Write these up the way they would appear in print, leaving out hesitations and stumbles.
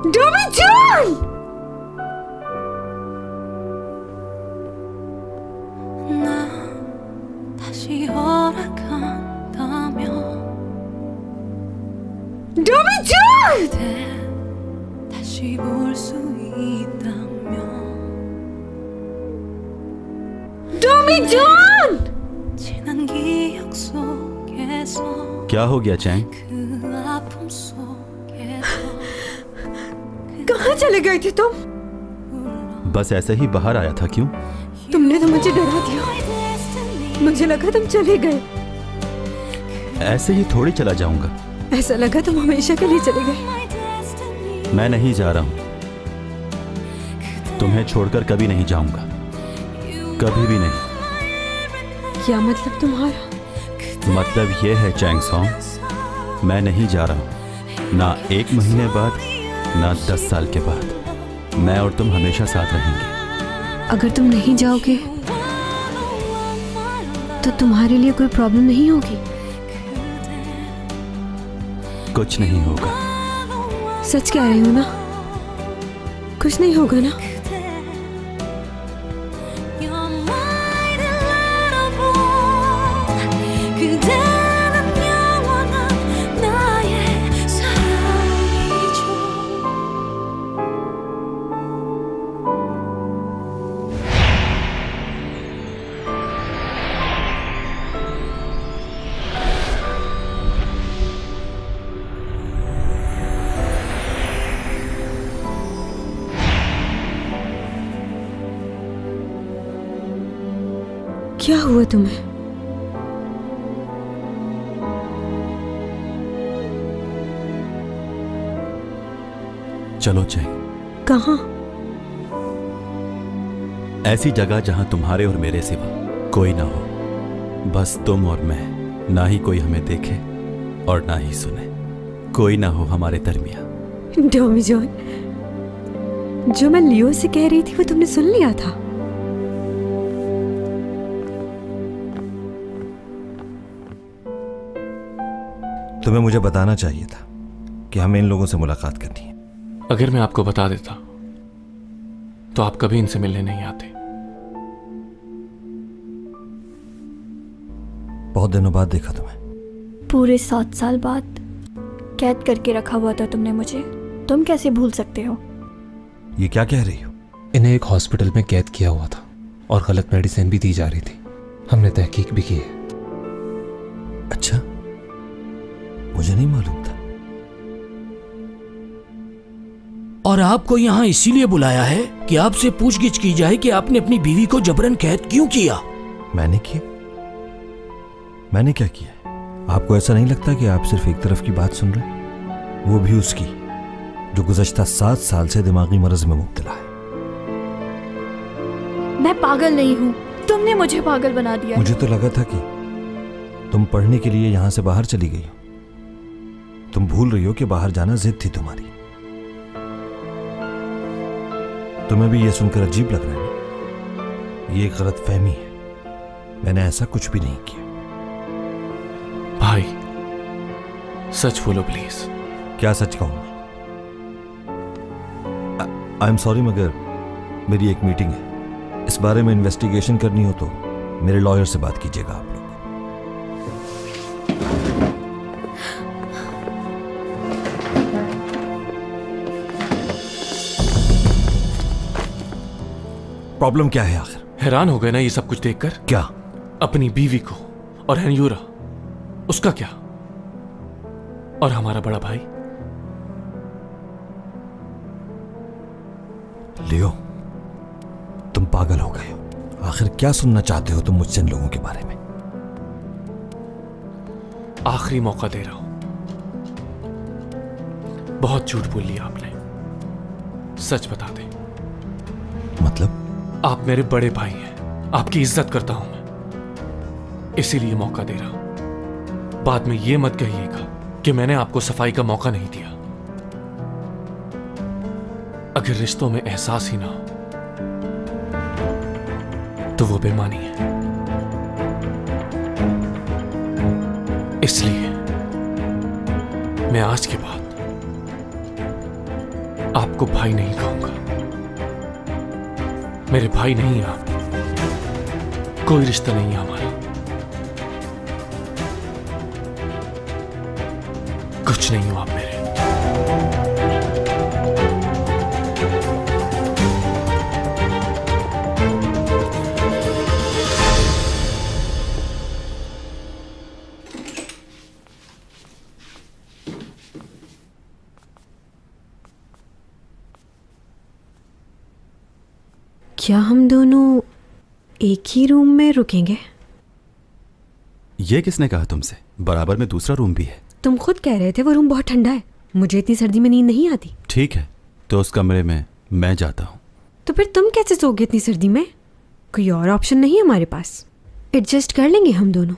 Dobby जान! Dobby जान! Dobby जान! क्या हो गया चैंग? कहाँ चले गए थे तुम? बस ऐसे ही बाहर आया था। क्यों? तुमने तो मुझे डरा दिया। मुझे लगा तुम चले गए। ऐसे ही थोड़ी चला जाऊंगा। ऐसा लगा तुम हमेशा के लिए चले गए। मैं नहीं जा रहा हूं। तुम्हें छोड़कर कभी नहीं जाऊंगा, कभी भी नहीं। क्या मतलब तुम्हारा? मतलब ये है चैंग सॉन्ग, मैं नहीं जा रहा हूं। ना 1 महीने बाद, ना 10 साल के बाद। मैं और तुम हमेशा साथ रहेंगे। अगर तुम नहीं जाओगे तो तुम्हारे लिए कोई प्रॉब्लम नहीं होगी? कुछ नहीं होगा। सच कह रही हो ना? कुछ नहीं होगा ना? क्या हुआ तुम्हें? चलो चैंग। कहाँ? ऐसी जगह जहां तुम्हारे और मेरे सिवा कोई ना हो। बस तुम और मैं। ना ही कोई हमें देखे और ना ही सुने। कोई ना हो हमारे दरमियां। डॉमी जॉन, जो मैं लियो से कह रही थी वो तुमने सुन लिया था? तुम्हें मुझे बताना चाहिए था कि हमें इन लोगों से मुलाकात करनी है। अगर मैं आपको बता देता तो आप कभी इनसे मिलने नहीं आते। बहुत दिनों बाद देखा तुम्हें। पूरे 7 साल बाद कैद करके रखा हुआ था तुमने मुझे। तुम कैसे भूल सकते हो? ये क्या कह रही हो? इन्हें एक हॉस्पिटल में कैद किया हुआ था और गलत मेडिसिन भी दी जा रही थी। हमने तहकीक भी की है। अच्छा, मुझे नहीं मालूम था। और आपको यहाँ इसीलिए बुलाया है कि आपसे पूछगिछ की जाए कि आपने अपनी बीवी को जबरन कैद क्यों किया। मैंने किया? मैंने क्या किया? आपको ऐसा नहीं लगता कि आप सिर्फ एक तरफ की बात सुन रहे हैं? वो भी उसकी जो गुज़श्ता 7 साल से दिमागी मर्ज में मुब्तला है। मैं पागल नहीं हूँ, तुमने मुझे पागल बना दिया। मुझे तो लगा था कि तुम पढ़ने के लिए यहां से बाहर चली गई हो। तुम भूल रही हो कि बाहर जाना जिद थी तुम्हारी। तुम्हें भी यह सुनकर अजीब लग रहा है ना? ये एक गलतफहमी है। मैंने ऐसा कुछ भी नहीं किया। भाई, सच बोलो प्लीज। क्या सच कहूंगा? आई एम सॉरी, मगर मेरी एक मीटिंग है। इस बारे में इन्वेस्टिगेशन करनी हो तो मेरे लॉयर से बात कीजिएगा आप लोग। प्रॉब्लम क्या है आखिर? हैरान हो गए ना ये सब कुछ देखकर? क्या? अपनी बीवी को और हेनयूरा, उसका क्या? और हमारा बड़ा भाई लियो, तुम पागल हो गए हो। आखिर क्या सुनना चाहते हो तुम मुझसे इन लोगों के बारे में? आखिरी मौका दे रहा हूं। बहुत झूठ बोल लिया आपने, सच बता दे। मतलब? आप मेरे बड़े भाई हैं, आपकी इज्जत करता हूं मैं, इसीलिए मौका दे रहा हूं। बाद में यह मत कहिएगा कि मैंने आपको सफाई का मौका नहीं दिया। अगर रिश्तों में एहसास ही ना हो तो वो बेईमानी है। इसलिए मैं आज के बाद आपको भाई नहीं कहूंगा। मेरे भाई नहीं हैं आप, कोई रिश्ता नहीं है हमारा, कुछ नहीं हो आप मेरे। क्या हम दोनों एक ही रूम में रुकेंगे? ये किसने कहा तुमसे? बराबर में दूसरा रूम भी है। तुम खुद कह रहे थे वो रूम बहुत ठंडा है। मुझे इतनी सर्दी में नींद नहीं आती। ठीक है, तो उस कमरे में मैं जाता हूँ। तो फिर तुम कैसे सोओगे इतनी सर्दी में? कोई और ऑप्शन नहीं है हमारे पास? एडजस्ट कर लेंगे हम दोनों।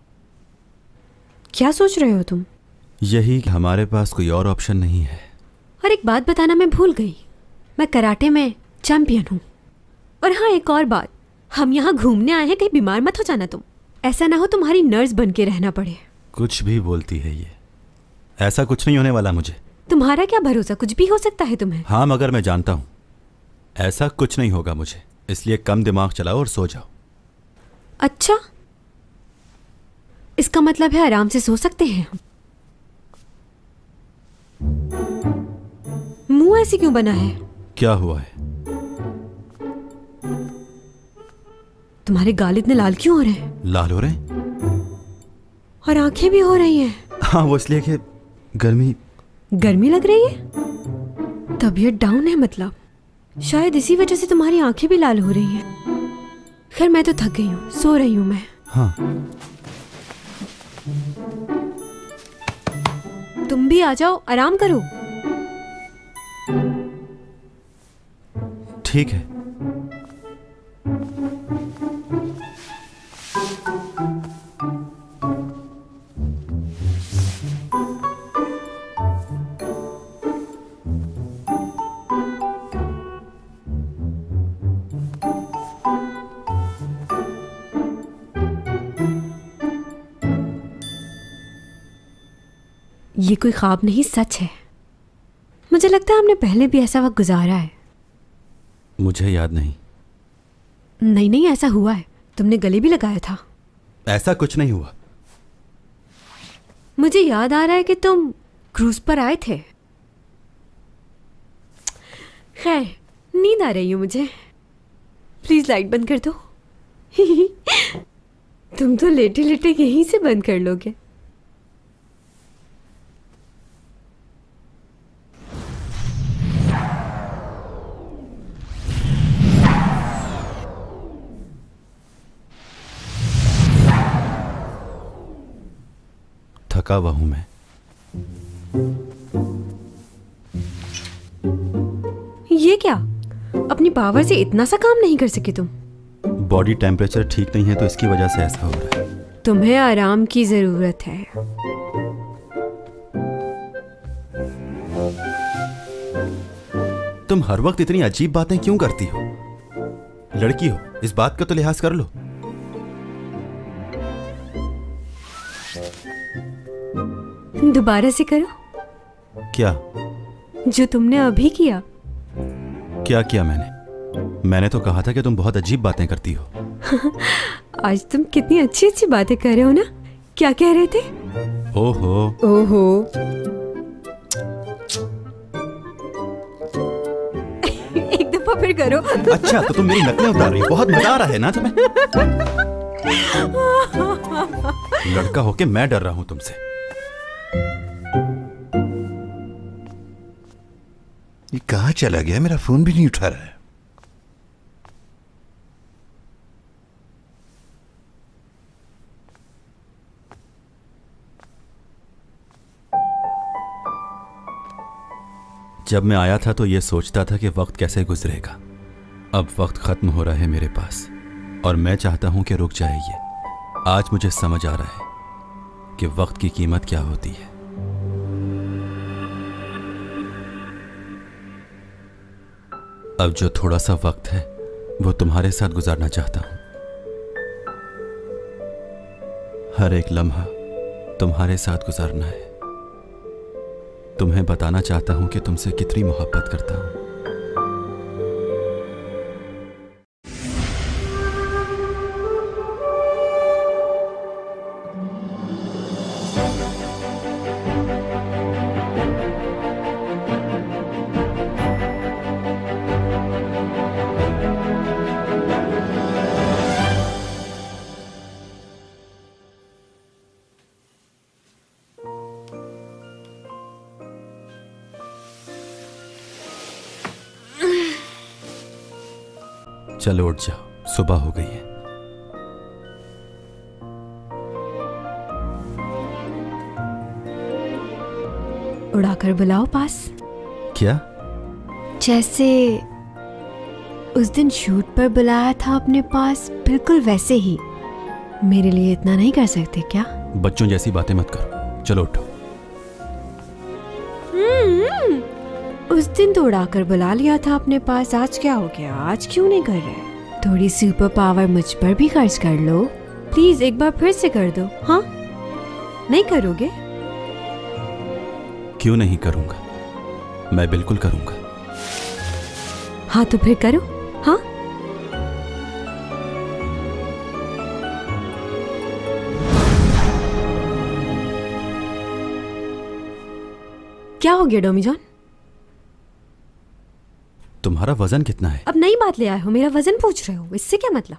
क्या सोच रहे हो तुम? यही कि हमारे पास कोई और ऑप्शन नहीं है। और एक बात बताना मैं भूल गई, मैं कराटे में चैंपियन हूँ। और हाँ, एक और बात, हम यहाँ घूमने आए हैं, कहीं बीमार मत हो जाना तुम। ऐसा ना हो तुम्हारी नर्स बन के रहना पड़े। कुछ भी बोलती है ये। ऐसा कुछ नहीं होने वाला मुझे। तुम्हारा क्या भरोसा, कुछ भी हो सकता है तुम्हें। हाँ, मगर मैं जानता हूँ ऐसा कुछ नहीं होगा मुझे, इसलिए कम दिमाग चलाओ और सो जाओ। अच्छा, इसका मतलब है आराम से सो सकते हैं हम। मुंह ऐसे क्यों बना है? क्या हुआ है? तुम्हारे गाल इतने लाल क्यों हो रहे हैं? लाल हो रहे हैं? और आंखें भी हो रही हैं। हाँ, वो इसलिए कि गर्मी लग रही है। तबीयत डाउन है मतलब। शायद इसी वजह से तुम्हारी आंखें भी लाल हो रही हैं। खैर, मैं तो थक गई हूँ, सो रही हूँ मैं। हाँ, तुम भी आ जाओ, आराम करो। ठीक है। ये कोई ख्वाब नहीं, सच है। मुझे लगता है हमने पहले भी ऐसा वक्त गुजारा है। मुझे याद नहीं। नहीं नहीं, ऐसा हुआ है। तुमने गले भी लगाया था। ऐसा कुछ नहीं हुआ। मुझे याद आ रहा है कि तुम क्रूज पर आए थे। खैर, नींद आ रही है मुझे। प्लीज लाइट बंद कर दो। तुम तो लेटे लेटे यहीं से बंद कर लोगे। थका हुआ हूं मैं। ये क्या? अपनी पावर से इतना सा काम नहीं कर सके तुम? बॉडी टेम्परेचर ठीक नहीं है तो इसकी वजह से ऐसा हो रहा है। तुम्हें आराम की जरूरत है। तुम हर वक्त इतनी अजीब बातें क्यों करती हो? लड़की हो, इस बात का तो लिहाज कर लो। दोबारा से करो। क्या? जो तुमने अभी किया। क्या किया मैंने? मैंने तो कहा था कि तुम बहुत अजीब बातें करती हो। आज तुम कितनी अच्छी अच्छी बातें कर रहे हो ना। क्या कह रहे थे? ओहो ओहो। एक दफा फिर करो। अच्छा, तो तुम मेरी नकलें उतार रही हो। बहुत मजा आ रहा है ना तुम्हें? लड़का होके मैं डर रहा हूं तुमसे। ये कहाँ चला गया? मेरा फोन भी नहीं उठा रहा है। जब मैं आया था तो ये सोचता था कि वक्त कैसे गुजरेगा। अब वक्त खत्म हो रहा है मेरे पास और मैं चाहता हूं कि रुक जाए ये। आज मुझे समझ आ रहा है कि वक्त की कीमत क्या होती है। अब जो थोड़ा सा वक्त है वो तुम्हारे साथ गुजारना चाहता हूं। हर एक लम्हा तुम्हारे साथ गुजारना है। तुम्हें बताना चाहता हूं कि तुमसे कितनी मोहब्बत करता हूं। चलो उठ जाओ, सुबह हो गई है। उड़ाकर बुलाओ पास। क्या? जैसे उस दिन शूट पर बुलाया था अपने पास, बिल्कुल वैसे ही। मेरे लिए इतना नहीं कर सकते क्या? बच्चों जैसी बातें मत करो, चलो उठो। उस दिन तो उड़ाकर बुला लिया था अपने पास, आज क्या हो गया? आज क्यों नहीं कर रहे? थोड़ी सुपर पावर मुझ पर भी खर्च कर लो प्लीज, एक बार फिर से कर दो। हाँ, नहीं करोगे? क्यों नहीं करूंगा, मैं बिल्कुल करूंगा। हाँ तो फिर करो। हाँ, क्या हो गया डोमी जॉन? तुम्हारा वजन कितना है? अब नई बात ले आए हो, मेरा वजन पूछ रहे हो, इससे क्या मतलब?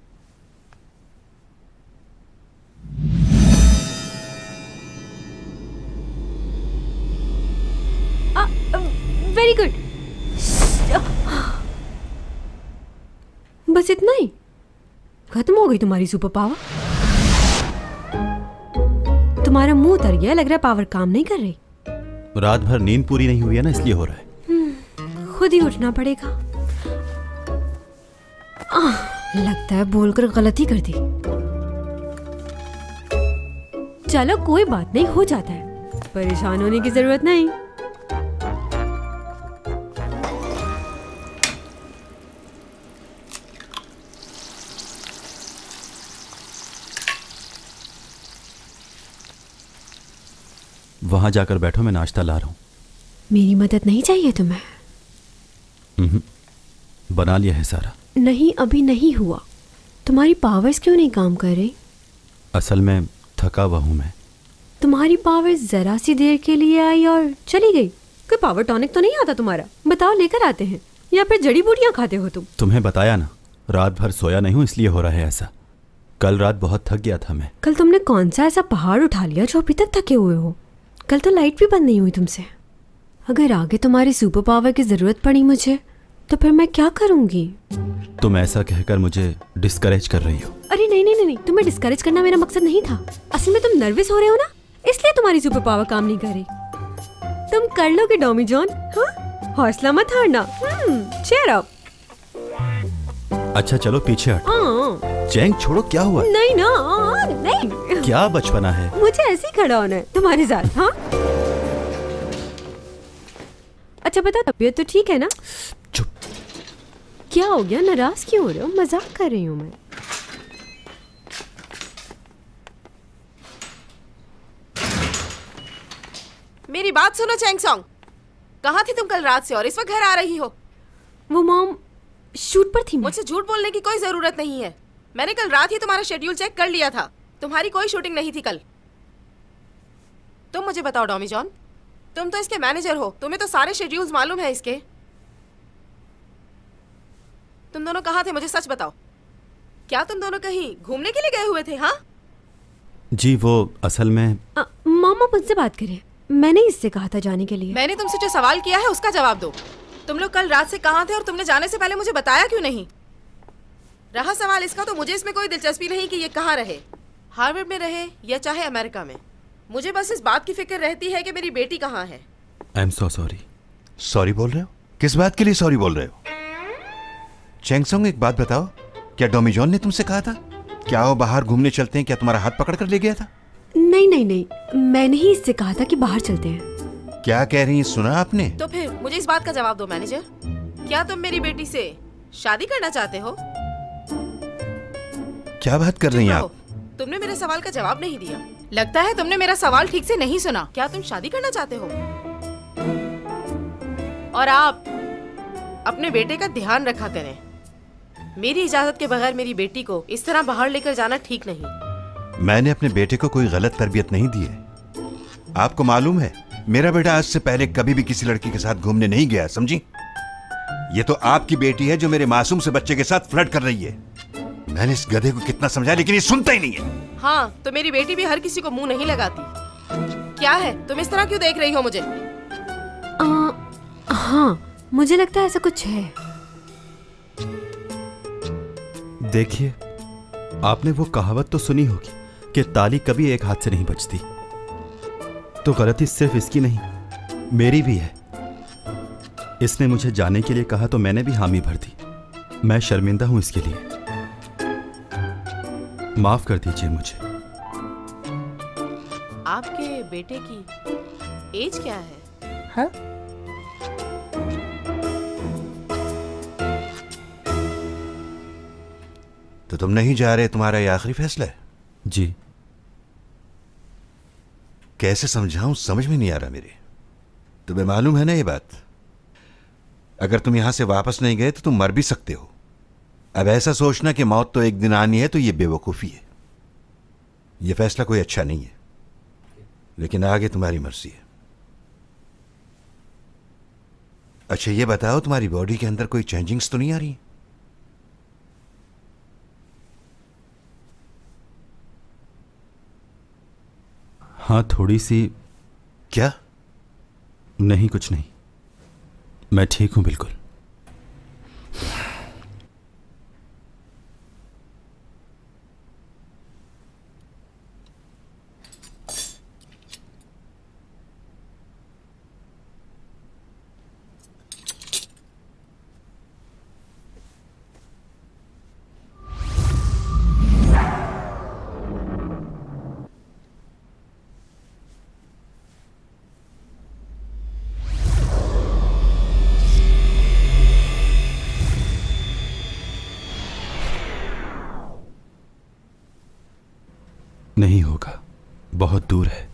वेरी गुड, बस इतना ही? खत्म हो गई तुम्हारी सुपर पावर? तुम्हारा मुंह उतर गया, लग रहा है पावर काम नहीं कर रही। रात भर नींद पूरी नहीं हुई है ना, इसलिए हो रहा है। खुद ही उठना पड़ेगा। लगता है बोलकर गलती कर दी। चलो कोई बात नहीं, हो जाता है, परेशान होने की जरूरत नहीं। वहां जाकर बैठो, मैं नाश्ता ला रहा हूं। मेरी मदद नहीं चाहिए तुम्हें? बना लिया है सारा। नहीं, अभी नहीं हुआ। तुम्हारी पावर्स क्यों नहीं काम कर रही? असल में थका हुआ हूं मैं। तुम्हारी पावर्स जरा सी देर के लिए आई और चली गई। कोई पावर टॉनिक तो नहीं आता तुम्हारा? बताओ, लेकर आते हैं, या फिर जड़ी बूटियां खाते हो तुम? तुम्हें बताया ना, रात भर सोया नहीं हूं, इसलिए हो रहा है ऐसा। कल रात बहुत थक गया था मैं। कल तुमने कौन सा ऐसा पहाड़ उठा लिया जो अभी तक थके हुए हो? कल तो लाइट भी बंद नहीं हुई तुमसे। अगर आगे तुम्हारी सुपर पावर की जरूरत पड़ी मुझे, तो फिर मैं क्या करूंगी? तुम ऐसा कहकर मुझे डिस्करेज कर रही हो। अरे नहीं नहीं नहीं, तुम्हें डिस्करेज करना मेरा मकसद नहीं था। असल में तुम नर्वस हो रहे हो ना, इसलिए तुम्हारी सुपर पावर काम नहीं कर रही। तुम कर लोगे डॉमी जॉन। हाँ, हौसला मत हारना। Cheer up. अच्छा चलो पीछे हट। चैंग छोड़ो, क्या हुआ? नहीं ना, नहीं। क्या बचपना है? मुझे ऐसे ही खड़ा होना है तुम्हारे साथ। हाँ, अच्छा बताओ, तबीयत तो ठीक है ना? चुप। क्या हो गया, नाराज क्यों हो रहे हो? मजाक कर रही हूँ मैं। मेरी बात सुनो चैंग सॉन्ग, कहाँ थी तुम कल रात से और इस वक्त घर आ रही हो? वो मॉम, शूट पर थी मैं। मुझसे झूठ बोलने की कोई जरूरत नहीं है। मैंने कल रात ही तुम्हारा शेड्यूल चेक कर लिया था। तुम्हारी कोई शूटिंग नहीं थी कल। तुम मुझे बताओ डॉमी जॉन, तुम तो इसके मैनेजर हो, तुम्हें तो सारे शेड्यूल्स मालूम है इसके। तुम दोनों कहाँ थे, मुझे सच बताओ। क्या तुम दोनों कहीं घूमने के लिए गए हुए थे? हाँ जी, वो असल में मामा मुझसे बात करें, मैंने इससे कहा था जाने के लिए। मैंने तुमसे जो सवाल किया है उसका जवाब दो। तुम लोग कल रात से कहाँ थे और तुमने जाने से पहले मुझे बताया क्यों नहीं? रहा सवाल इसका, तो मुझे इसमें कोई दिलचस्पी नहीं कि ये कहाँ रहे, हार्वर्ड में रहे या चाहे अमेरिका में। मुझे बस इस बात की फिक्र रहती है कि मेरी बेटी कहाँ है। I am so sorry. Sorry बोल रहे हो? किस बात के लिए सॉरी बोल रहे हो? चैंगसोंग, एक बात बताओ, क्या डॉमी जॉन ने तुमसे कहा था क्या वो बाहर घूमने चलते हैं? क्या तुम्हारा हाथ पकड़ कर ले गया था? नहीं नहीं नहीं, मैंने ही इससे कहा था कि बाहर चलते हैं। क्या कह रही हैं, सुना आपने? तो फिर मुझे इस बात का जवाब दो मैनेजर, क्या तुम मेरी बेटी से शादी करना चाहते हो? क्या बात कर रही हैं आप? तुमने मेरे सवाल का जवाब नहीं दिया। लगता है तुमने मेरा सवाल ठीक से नहीं सुना। क्या तुम शादी करना चाहते हो? और आप अपने बेटे का ध्यान रखा करें। मेरी इजाजत के बगैर मेरी बेटी को इस तरह बाहर लेकर जाना ठीक नहीं। मैंने अपने बेटे को कोई गलत तरबियत नहीं दी है। आपको मालूम है, मेरा बेटा आज से पहले कभी भी किसी लड़की के साथ घूमने नहीं गया, समझी? ये तो आपकी बेटी है जो मेरे मासूम से बच्चे के साथ फ्लर्ट कर रही है। मैंने इस गधे को कितना समझाया लेकिन ये सुनता ही नहीं है। हाँ, तो मेरी बेटी भी हर किसी को मुंह नहीं लगाती। क्या है, तुम इस तरह क्यों देख रही हो मुझे? हाँ, मुझे लगता है ऐसा कुछ है। देखिए, आपने वो कहावत तो सुनी होगी कि ताली कभी एक हाथ से नहीं बजती। तो गलती सिर्फ इसकी नहीं, मेरी भी है। इसने मुझे जाने के लिए कहा तो मैंने भी हामी भर दी। मैं शर्मिंदा हूं इसके लिए। माफ कर दीजिए मुझे। आपके बेटे की एज क्या है? हाँ? तो तुम नहीं जा रहे, तुम्हारा ये आखिरी फैसला है? जी। कैसे समझाऊं, समझ में नहीं आ रहा मेरे। तुम्हें मालूम है ना ये बात, अगर तुम यहां से वापस नहीं गए तो तुम मर भी सकते हो। अब ऐसा सोचना कि मौत तो एक दिन आनी है, तो ये बेवकूफ़ी है। यह फैसला कोई अच्छा नहीं है, लेकिन आगे तुम्हारी मर्जी है। अच्छा ये बताओ, तुम्हारी बॉडी के अंदर कोई चेंजिंग्स तो नहीं आ रही? हाँ, थोड़ी सी। क्या? नहीं, कुछ नहीं, मैं ठीक हूं बिल्कुल। नहीं होगा, बहुत दूर है।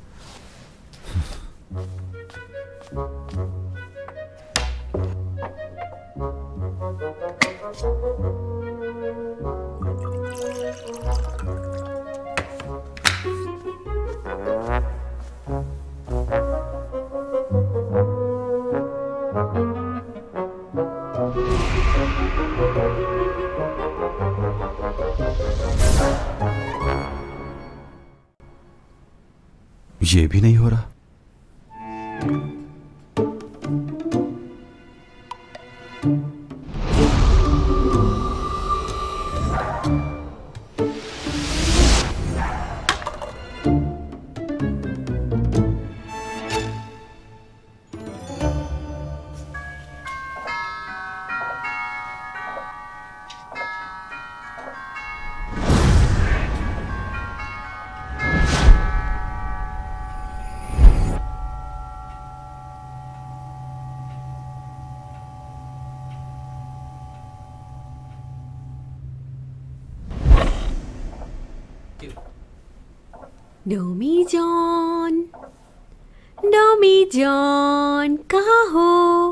ये भी नहीं हो रहा। डोमी जॉन कहाँ हो?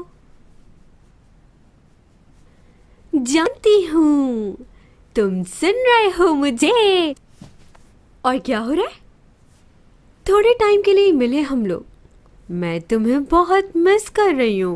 जानती हूँ तुम सुन रहे हो मुझे। और क्या हो रहा है? थोड़े टाइम के लिए मिले हम लोग, मैं तुम्हें बहुत मिस कर रही हूँ।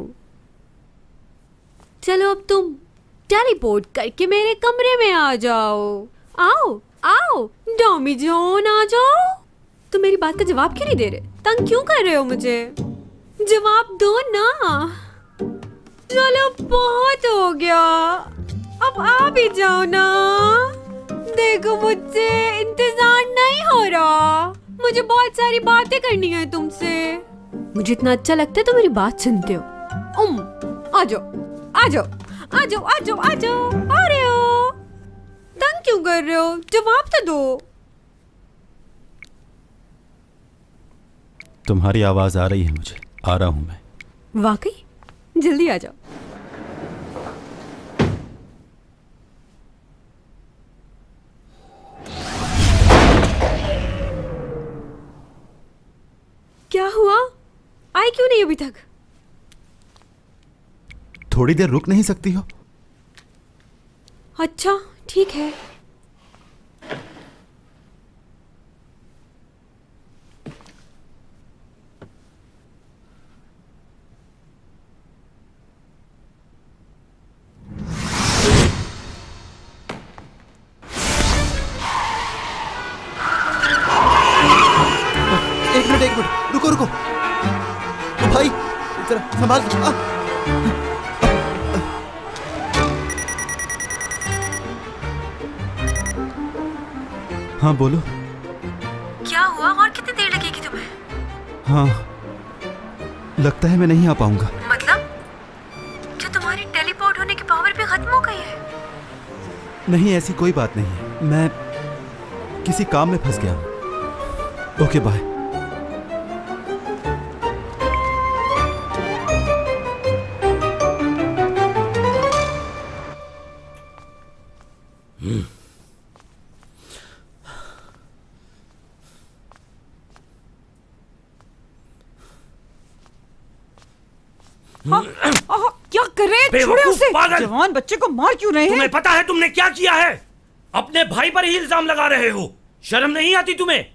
चलो अब तुम टेलीपोर्ट करके मेरे कमरे में आ जाओ। आओ आओ डोमी जॉन, आ जाओ। तुम मेरी बात का जवाब क्यों नहीं दे रहे? तंग क्यों कर रहे हो मुझे? जवाब दो ना। चलो बहुत हो गया, अब आ भी जाओ ना। देखो मुझसे इंतजार नहीं हो रहा, मुझे बहुत सारी बातें करनी है तुमसे। मुझे इतना अच्छा लगता है तो मेरी बात सुनते हो। आ जाओ आ जाओ आ जाओ आ जाओ आ जाओ। आ रहे हो? तंग क्यों कर रहे हो? जवाब तो दो। तुम्हारी आवाज आ रही है मुझे, आ रहा हूं मैं। वाकई? जल्दी आ जाओ। क्या हुआ? आए क्यों नहीं अभी तक? थोड़ी देर रुक नहीं सकती हो? अच्छा ठीक है। एक मिनट रुको रुको। ओ भाई जरा संभाल। हाँ बोलो। क्या हुआ और कितनी देर लगेगी तुम्हें? हाँ लगता है मैं नहीं आ पाऊंगा। मतलब जो तुम्हारी टेलीपोर्ट होने की पावर भी खत्म हो गई है? नहीं ऐसी कोई बात नहीं है, मैं किसी काम में फंस गया हूँ। Okay bye. क्या कर रहे हैं? छोड़ो उसे। जवान बच्चे को मार क्यों रहे हैं? तुम्हें पता है तुमने क्या किया है? अपने भाई पर ही इल्जाम लगा रहे हो। शर्म नहीं आती तुम्हें?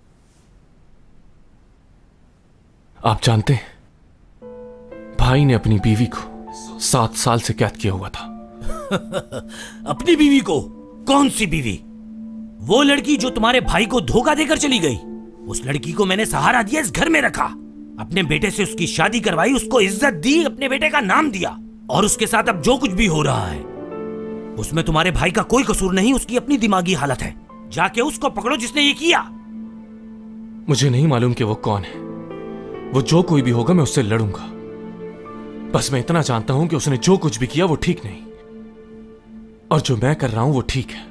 आप जानते हैं भाई ने अपनी बीवी को 7 साल से कैद किया हुआ था। अपनी बीवी को? कौन सी बीवी? वो लड़की जो तुम्हारे भाई को धोखा देकर चली गई। उस लड़की को मैंने सहारा दिया, इस घर में रखा, अपने बेटे से उसकी शादी करवाई, उसको इज्जत दी, अपने बेटे का नाम दिया, और उसके साथ अब जो कुछ भी हो रहा है उसमें तुम्हारे भाई का कोई कसूर नहीं, उसकी अपनी दिमागी हालत है। जाके उसको पकड़ो जिसने ये किया। मुझे नहीं मालूम कि वो कौन है। वो जो कोई भी होगा मैं उससे लड़ूंगा। बस मैं इतना जानता हूं कि उसने जो कुछ भी किया वो ठीक नहीं, और जो मैं कर रहा हूं वो ठीक है।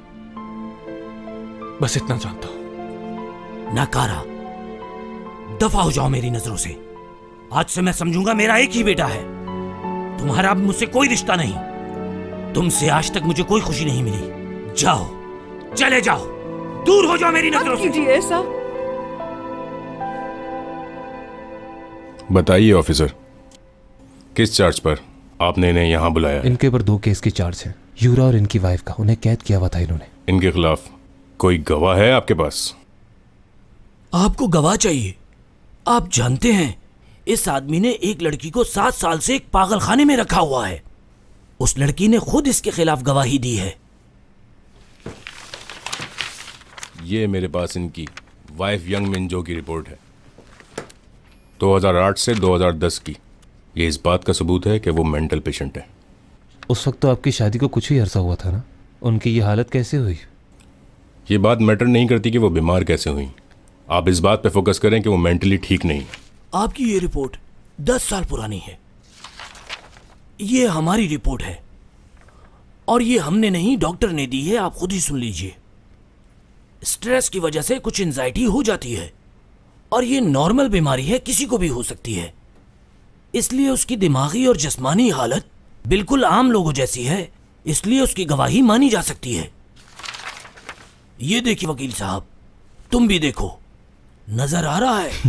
बस इतना जानता हूं। नकारा, दफा हो जाओ मेरी नजरों से। आज से मैं समझूंगा मेरा एक ही बेटा है। तुम्हारा अब मुझसे कोई रिश्ता नहीं। तुमसे आज तक मुझे कोई खुशी नहीं मिली। जाओ, चले जाओ, दूर हो जाओ मेरी नजरों से। ऐसा बताइए ऑफिसर, किस चार्ज पर आपने इन्हें यहाँ बुलाया? इनके ऊपर 2 केस की चार्ज है, यूरा और इनकी वाइफ का। उन्हें कैद किया हुआ था इन्होंने। इनके खिलाफ कोई गवाह है आपके पास? आपको गवाह चाहिए? आप जानते हैं इस आदमी ने एक लड़की को 7 साल से एक पागल खाने में रखा हुआ है। उस लड़की ने खुद इसके खिलाफ गवाही दी है। ये मेरे पास इनकी वाइफ यंग मिनजो की रिपोर्ट है, 2008 से 2010 की। ये इस बात का सबूत है कि वो मेंटल पेशेंट है। उस वक्त तो आपकी शादी को कुछ ही अरसा हुआ था ना। उनकी ये हालत कैसे हुई? ये बात मैटर नहीं करती कि वो बीमार कैसे हुई। आप इस बात पे फोकस करें कि वो मेंटली ठीक नहीं। आपकी ये रिपोर्ट 10 साल पुरानी है। ये हमारी रिपोर्ट है, और ये हमने नहीं, डॉक्टर ने दी है। आप खुद ही सुन लीजिए। स्ट्रेस की वजह से कुछ एंजाइटी हो जाती है, और ये नॉर्मल बीमारी है, किसी को भी हो सकती है। इसलिए उसकी दिमागी और जिस्मानी हालत बिल्कुल आम लोगों जैसी है, इसलिए उसकी गवाही मानी जा सकती है। ये देखिए वकील साहब, तुम भी देखो, नजर आ रहा है।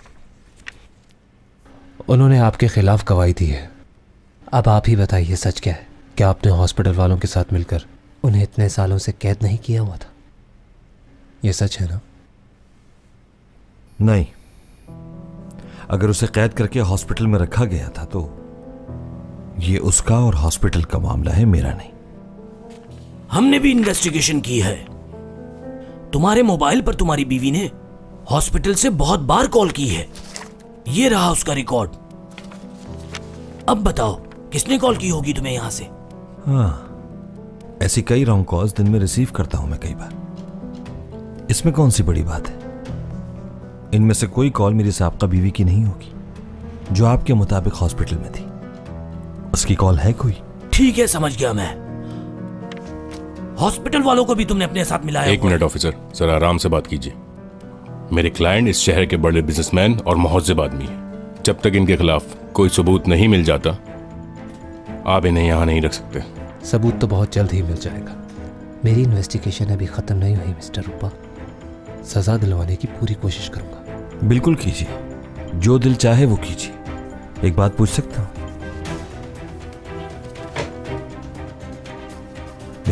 उन्होंने आपके खिलाफ गवाही दी है। अब आप ही बताइए सच क्या है? क्या आपने हॉस्पिटल वालों के साथ मिलकर उन्हें इतने सालों से कैद नहीं किया हुआ था? यह सच है ना? नहीं, अगर उसे कैद करके हॉस्पिटल में रखा गया था तो ये उसका और हॉस्पिटल का मामला है, मेरा नहीं। हमने भी इन्वेस्टिगेशन की है। तुम्हारे मोबाइल पर तुम्हारी बीवी ने हॉस्पिटल से बहुत बार कॉल की है। ये रहा उसका रिकॉर्ड। अब बताओ किसने कॉल की होगी तुम्हें यहां से? हाँ, ऐसी कई रॉन्ग कॉल्स दिन में रिसीव करता हूं मैं कई बार। इसमें कौन सी बड़ी बात है? इनमें से कोई कॉल मेरी साबका बीवी की नहीं होगी जो आपके मुताबिक हॉस्पिटल में थी। उसकी कॉल है कोई? ठीक है, समझ गया मैं। हॉस्पिटल वालों को भी तुमने अपने साथ मिलाया? एक मिनट ऑफिसर, जरा आराम से बात कीजिए। मेरे क्लाइंट इस शहर के बड़े बिजनेसमैन और मुहज्जिब आदमी है। जब तक इनके खिलाफ कोई सबूत नहीं मिल जाता, आप इन्हें यहाँ नहीं रख सकते। सबूत तो बहुत जल्द ही मिल जाएगा। मेरी इन्वेस्टिगेशन अभी खत्म नहीं हुई मिस्टर रूपा। सजा दिलवाने की पूरी कोशिश करूंगा। बिल्कुल कीजिए, जो दिल चाहे वो कीजिए। एक बात पूछ सकता हूं?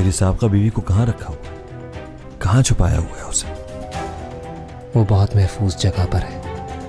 मेरी साहबका बीवी को कहाँ रखा हुआ, कहाँ छुपाया हुआ है उसे? वो बहुत महफूज जगह पर है।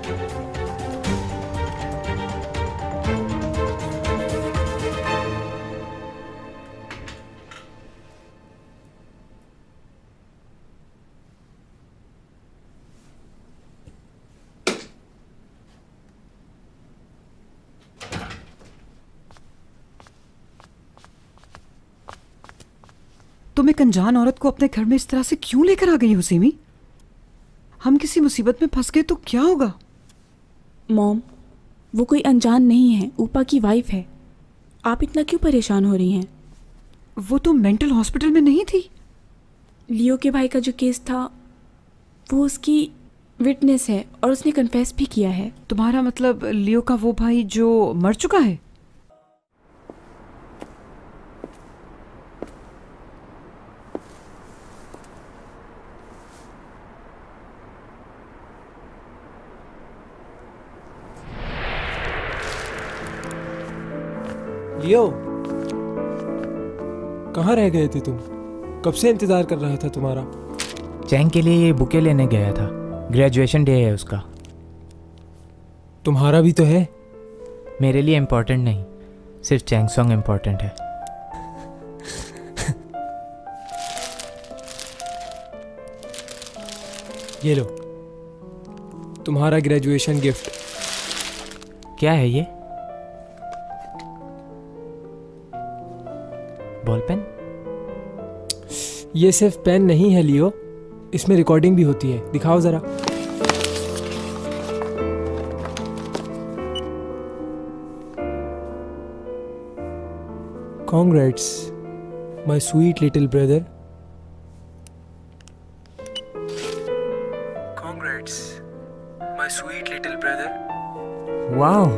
तुम एक अनजान औरत को अपने घर में इस तरह से क्यों लेकर आ गई हो सिमी? हम किसी मुसीबत में फंस गए तो क्या होगा? मॉम, वो कोई अनजान नहीं है, ऊपा की वाइफ है। आप इतना क्यों परेशान हो रही हैं? वो तो मेंटल हॉस्पिटल में नहीं थी। लियो के भाई का जो केस था वो उसकी विटनेस है और उसने कन्फेस भी किया है। तुम्हारा मतलब लियो का वो भाई जो मर चुका है? लियो, कहाँ रह गए थे तुम? कब से इंतजार कर रहा था तुम्हारा। चैंग के लिए ये बुके लेने गया था, ग्रेजुएशन डे है उसका। तुम्हारा भी तो है। मेरे लिए इम्पोर्टेंट नहीं, सिर्फ चैंग सॉन्ग इम्पोर्टेंट है। ये लो तुम्हारा ग्रेजुएशन गिफ्ट। क्या है ये? Ball pen? ये सिर्फ पेन नहीं है लियो, इसमें रिकॉर्डिंग भी होती है। दिखाओ जरा। Congrats, my sweet little brother. Congrats, my sweet little brother. वाह!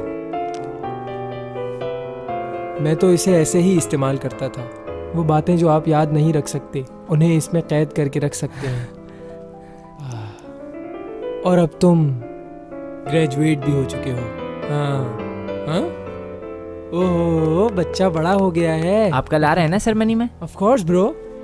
मैं तो इसे ऐसे ही इस्तेमाल करता था। वो बातें जो आप याद नहीं रख सकते, उन्हें इसमें कैद करके रख सकते हैं। और अब तुम ग्रेजुएट भी हो चुके हो। हाँ हाँ, ओह बच्चा बड़ा हो गया है। आप कल आ रहे हैं ना सेरेमनी में? Of course bro.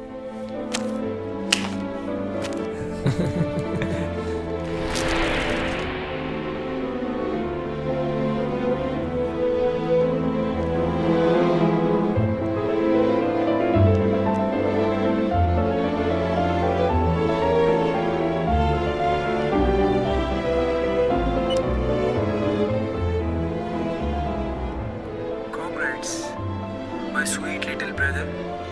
My sweet little brother.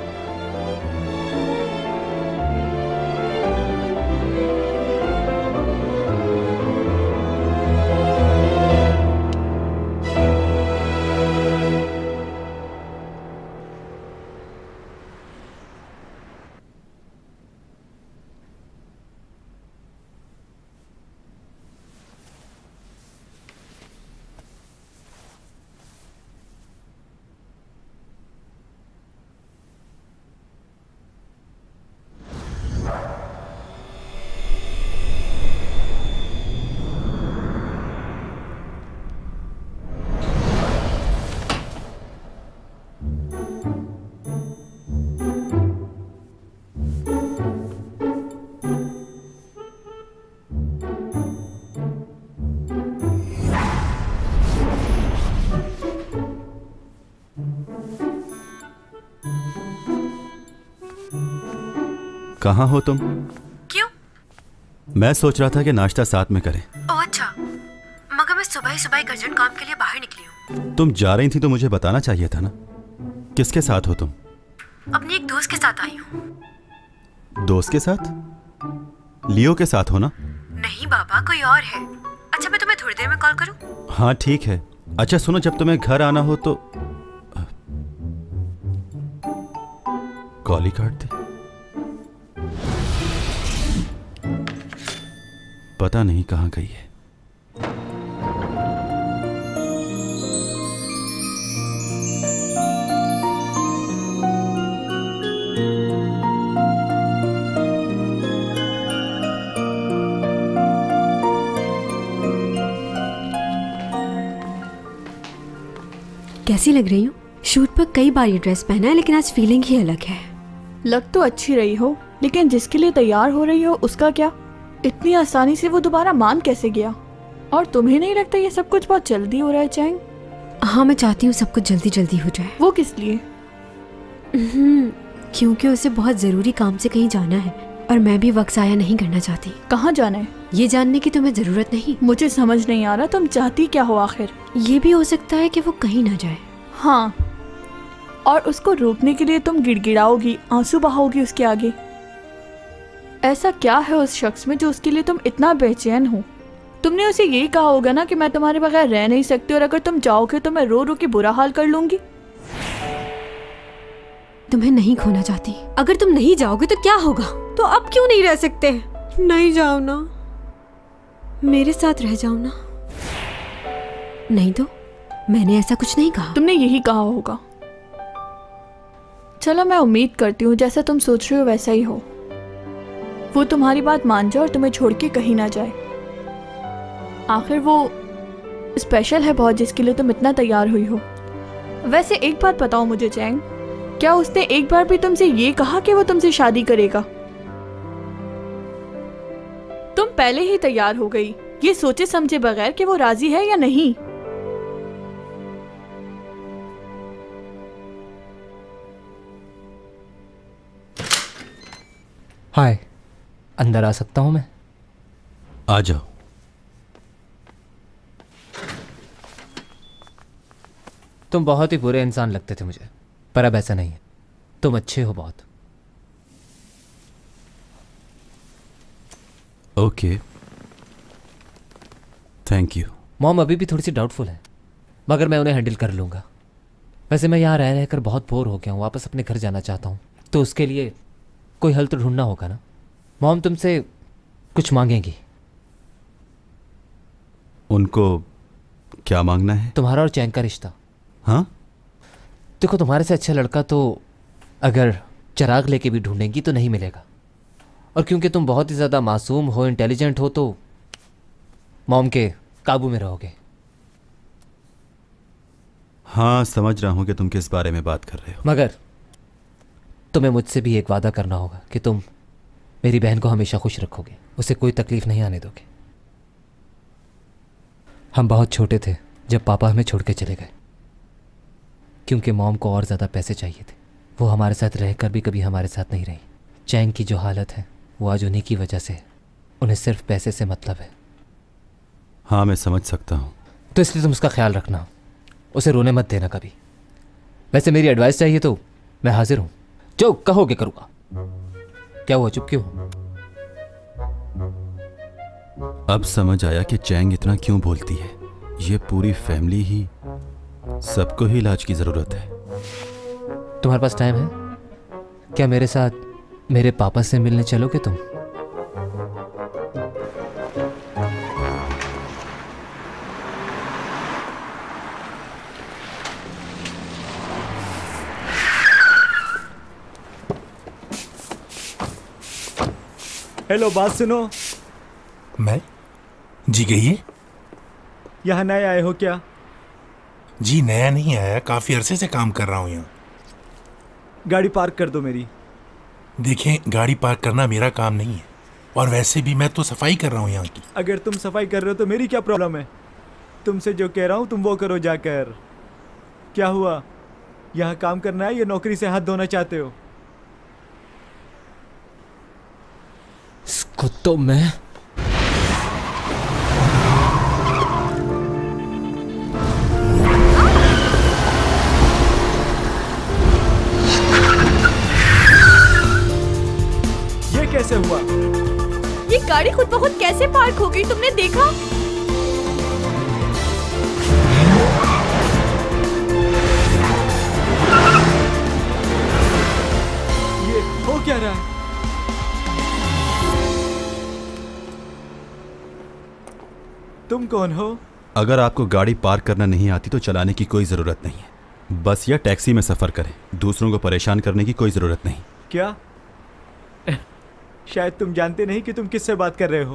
कहाँ हो तुम? क्यों? मैं सोच रहा था कि नाश्ता साथ में करें। ओह अच्छा, मगर मैं सुबह ही एक अर्जेंट काम के लिए बाहर निकली हूँ। तुम जा रही थी तो मुझे बताना चाहिए था ना। किसके साथ हो तुम? अपनी एक दोस्त के साथ आई हूँ। दोस्त के साथ? लियो के साथ हो ना? नहीं बाबा, कोई और है। अच्छा मैं तुम्हें थोड़ी देर में कॉल करूँ? हाँ ठीक है। अच्छा सुनो, जब तुम्हें घर आना हो तो कॉल ही काट दे। पता नहीं कहाँ गई है। कैसी लग रही हूँ? शूट पर कई बार ये ड्रेस पहना है लेकिन आज फीलिंग ही अलग है। लग तो अच्छी रही हो, लेकिन जिसके लिए तैयार हो रही हो उसका क्या? इतनी आसानी से वो दोबारा मान कैसे गया? और तुम्हें नहीं लगता ये सब कुछ बहुत जल्दी हो रहा है चैंग? हाँ, मैं चाहती हूँ सब कुछ जल्दी जल्दी हो जाए। वो किस लिए? क्योंकि उसे बहुत जरूरी काम से कहीं जाना है और मैं भी वक्त ज़ाया नहीं करना चाहती। कहाँ जाना है? ये जानने की तुम्हें जरूरत नहीं। मुझे समझ नहीं आ रहा तुम चाहती क्या हो आखिर? ये भी हो सकता है कि वो कहीं ना जाए। हाँ, और उसको रोकने के लिए तुम गिड़गिड़ाओगी, आंसू बहाओगी उसके आगे। ऐसा क्या है उस शख्स में जो उसके लिए तुम इतना बेचैन हो? तुमने उसे यही कहा होगा ना कि मैं तुम्हारे बगैर रह नहीं सकती और अगर तुम जाओगे तो मैं रो रो के बुरा हाल कर लूंगी। तुम्हें नहीं खोना चाहती। अगर तुम नहीं जाओगे तो क्या होगा? तो अब क्यों नहीं रह सकते? नहीं जाओ ना, मेरे साथ रह जाओ ना। नहीं तो मैंने ऐसा कुछ नहीं कहा। तुमने यही कहा होगा। चलो, मैं उम्मीद करती हूँ जैसा तुम सोच रहे हो वैसा ही हो। वो तुम्हारी बात मान जाए और तुम्हें छोड़ के कहीं ना जाए। आखिर वो स्पेशल है बहुत जिसके लिए तुम इतना तैयार हुई हो। वैसे एक बात बताओ मुझे चैंग, क्या उसने एक बार भी तुमसे ये कहा कि वो तुमसे शादी करेगा? तुम पहले ही तैयार हो गई ये सोचे समझे बगैर कि वो राजी है या नहीं। हाय, अंदर आ सकता हूं मैं? आ जाओ। तुम बहुत ही बुरे इंसान लगते थे मुझे, पर अब ऐसा नहीं है। तुम अच्छे हो बहुत। Okay, thank you. मॉम अभी भी थोड़ी सी डाउटफुल है, मगर मैं उन्हें हैंडल कर लूँगा। वैसे मैं यहाँ रह रहकर बहुत बोर हो गया हूँ, वापस अपने घर जाना चाहता हूँ। तो उसके लिए कोई हल तो ढूंढना होगा ना। मॉम तुमसे कुछ मांगेंगी। उनको क्या मांगना है? तुम्हारा और चैंग का रिश्ता। हाँ? देखो, तुम्हारे से अच्छा लड़का तो अगर चिराग लेके भी ढूंढेंगी तो नहीं मिलेगा। और क्योंकि तुम बहुत ही ज़्यादा मासूम हो, इंटेलिजेंट हो, तो मॉम के काबू में रहोगे। हाँ, समझ रहा हूँ कि तुम किस बारे में बात कर रहे हो। मगर तुम्हें मुझसे भी एक वादा करना होगा कि तुम मेरी बहन को हमेशा खुश रखोगे, उसे कोई तकलीफ नहीं आने दोगे। हम बहुत छोटे थे जब पापा हमें छोड़ के चले गए, क्योंकि मॉम को और ज़्यादा पैसे चाहिए थे। वो हमारे साथ रहकर भी कभी हमारे साथ नहीं रही। चैंग की जो हालत है वो आज उन्हीं की वजह से है। उन्हें सिर्फ पैसे से मतलब है। हाँ, मैं समझ सकता हूँ। तो इसलिए तुम उसका ख्याल रखना, उसे रोने मत देना कभी। वैसे मेरी एडवाइस चाहिए तो मैं हाजिर हूँ, जो कहोगे करूँगा। क्या हुआ, चुप क्यों? अब समझ आया कि चैंग इतना क्यों बोलती है। ये पूरी फैमिली ही, सबको ही इलाज की ज़रूरत है। तुम्हारे पास टाइम है क्या? मेरे साथ मेरे पापा से मिलने चलोगे तुम? हेलो, बात सुनो। मैं? जी कहिए। यहाँ नए आए हो क्या? जी नया नहीं आया, काफी अरसे से काम कर रहा हूँ यहाँ। गाड़ी पार्क कर दो मेरी। देखें, गाड़ी पार्क करना मेरा काम नहीं है, और वैसे भी मैं तो सफाई कर रहा हूँ यहाँ की। अगर तुम सफाई कर रहे हो तो मेरी क्या प्रॉब्लम है? तुमसे जो कह रहा हूँ तुम वो करो जाकर। क्या हुआ, यहाँ काम करना है या नौकरी से हाथ धोना चाहते हो? इसको तो मैं कैसे हुआ? ये गाड़ी खुद ब खुद कैसे पार्क हो गई, तुमने देखा? ये हो क्या रहा है? तुम कौन हो? अगर आपको गाड़ी पार्क करना नहीं आती तो चलाने की कोई ज़रूरत नहीं है। बस या टैक्सी में सफ़र करें, दूसरों को परेशान करने की कोई ज़रूरत नहीं। क्या? शायद तुम जानते नहीं कि तुम किससे बात कर रहे हो।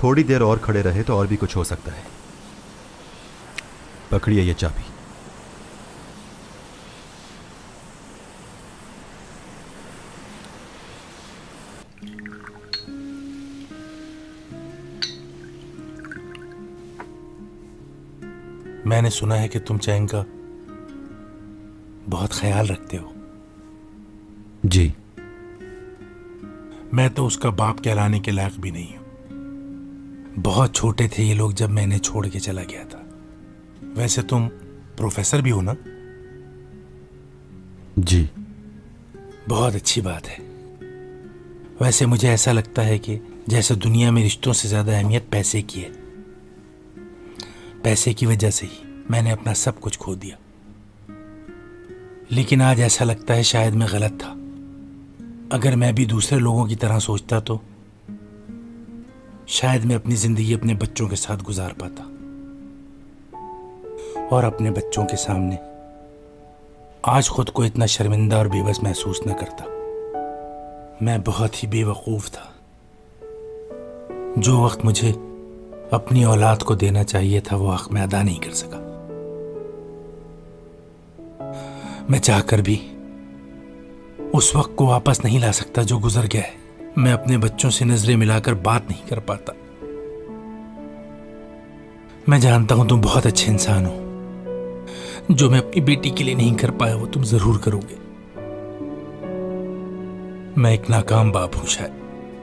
थोड़ी देर और खड़े रहे तो और भी कुछ हो सकता है। पकड़िए ये चाबी। मैंने सुना है कि तुम चैंग का बहुत ख्याल रखते हो। जी। मैं तो उसका बाप कहलाने के लायक भी नहीं हूं। बहुत छोटे थे ये लोग जब मैंने छोड़ के चला गया था। वैसे तुम प्रोफेसर भी हो ना? जी। बहुत अच्छी बात है। वैसे मुझे ऐसा लगता है कि जैसे दुनिया में रिश्तों से ज्यादा अहमियत पैसे की है, पैसे की वजह से ही मैंने अपना सब कुछ खो दिया। लेकिन आज ऐसा लगता है शायद मैं गलत था। अगर मैं भी दूसरे लोगों की तरह सोचता तो शायद मैं अपनी जिंदगी अपने बच्चों के साथ गुजार पाता और अपने बच्चों के सामने आज खुद को इतना शर्मिंदा और बेबस महसूस न करता। मैं बहुत ही बेवकूफ था। जो वक्त मुझे अपनी औलाद को देना चाहिए था वो हक मैं अदा नहीं कर सका। मैं चाहकर भी उस वक्त को वापस नहीं ला सकता जो गुजर गया है। मैं अपने बच्चों से नजरें मिलाकर बात नहीं कर पाता। मैं जानता हूं तुम बहुत अच्छे इंसान हो। जो मैं अपनी बेटी के लिए नहीं कर पाया वो तुम जरूर करोगे। मैं एक नाकाम बाप हूं शायद।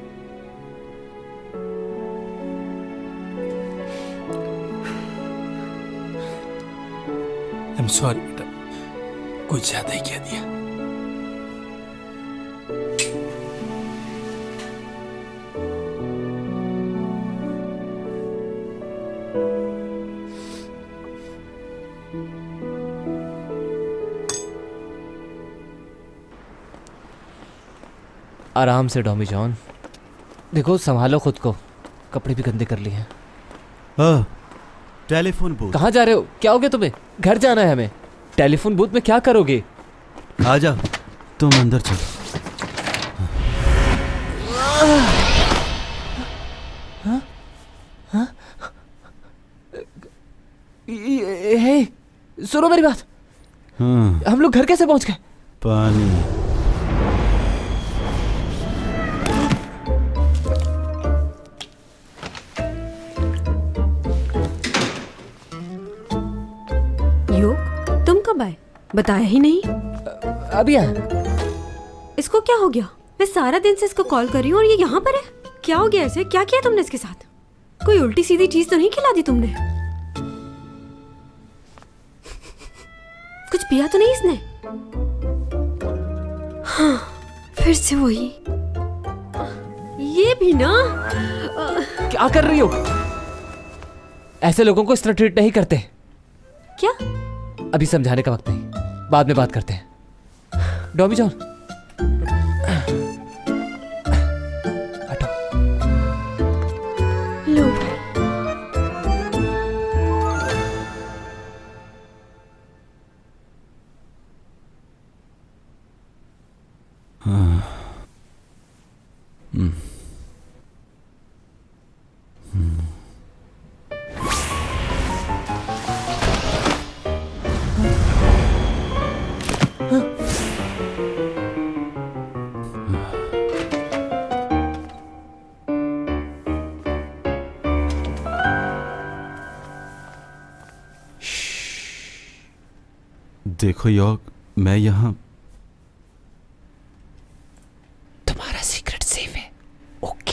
आई एम सॉरी बेटा, कुछ ज्यादा ही कह दिया। आराम से डॉमी जॉन, देखो संभालो खुद को, कपड़े भी गंदे कर लिए हैं। Telephone booth. कहाँ जा रहे हो? क्या हो गया तुम्हें? घर जाना है हमें। टेलीफोन बूथ में क्या करोगे? आजा, तुम अंदर चलो। हे, सुनो मेरी बात। हम लोग घर कैसे पहुंच गए? पानी। तुम कब आए? बताया ही नहीं। अभी आया। इसको क्या हो गया? मैं सारा दिन से इसको कॉल कर रही हूँ और ये यहाँ पर है। क्या हो गया इसे? क्या किया तुमने इसके साथ? कोई उल्टी सीधी चीज तो नहीं खिला दी तुमने? कुछ पिया तो नहीं इसने? हाँ, फिर से वही। ये भी ना। क्या कर रही हो? ऐसे लोगों को इस तरह ट्रीट नहीं करते। क्या? अभी समझाने का वक्त नहीं, बाद में बात करते हैं। डॉमी जॉन, हटो। लो। देखो यॉर्क, मैं यहाँ। तुम्हारा सीक्रेट सेफ है, ओके?